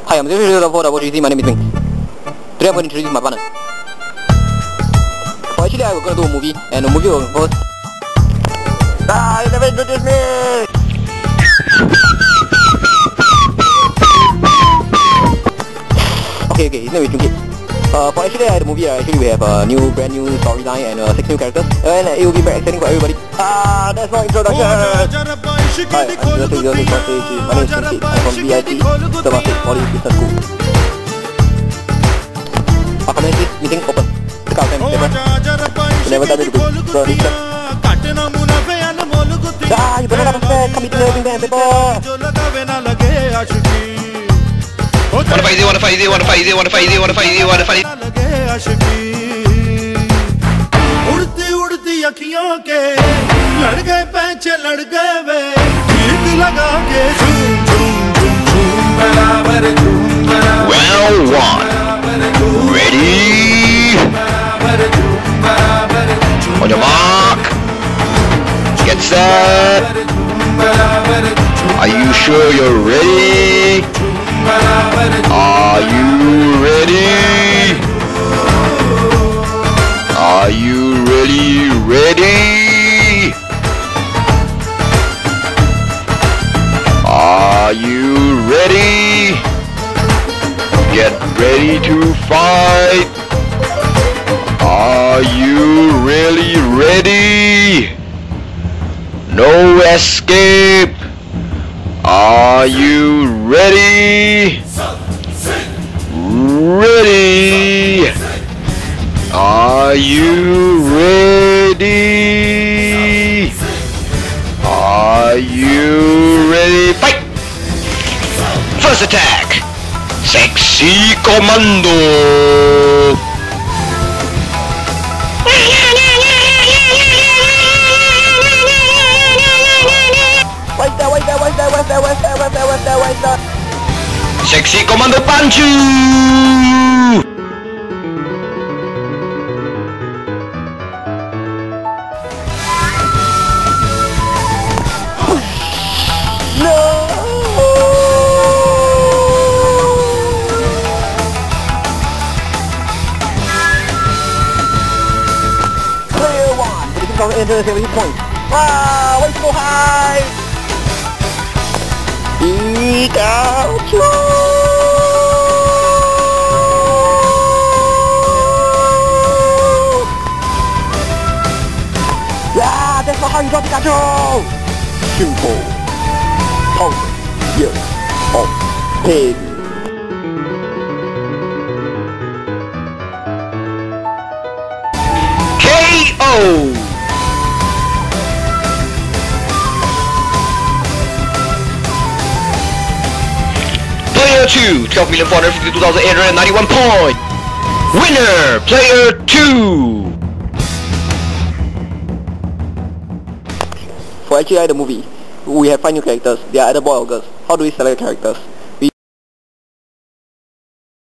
Hi, I'm the for WGC. My name is Ming. Today I'm going to introduce my partner. So actually I was going to do a movie, and the movie was first. Ah, you never introduced me! Okay, his name is Junki. For actually the movie, we have a brand new storyline and 6 new characters, and it will be very exciting for everybody. Ah, that's my introduction! Hi, I'm the my name is Junki. I'm from VIT, Temasek Poly Business School. Our community meeting open. Check out them, you never done it before, so listen. Ah, you better not upset, come meet me in them, people! Wanna fight उड़ती अखियों के लड़ गए पैंचे लड़ गए वे गीत लगा के झूम झूम झूम झूम बराबर झूम बराबर Round 1 Ready On your mark Get set Are you sure you're ready? Are you ready? Are you ready? Are you ready? Get ready to fight. Are you really ready? No escape. Are you ready? Ready? Are you ready? Are you ready? Fight! First attack! Sexy Commando! What's that? Sexy Commando Punch! No! Player 1 for the 6,870 points. Wow, way to go high! Pikachu! Yeah, that's not how you draw Pikachu! Simple. Thousand years of pain. KO! Player 2, 12,452,891 points. Winner, Player 2. For actually the movie, we have 5 new characters. They are either boy or girls. How do we select the characters?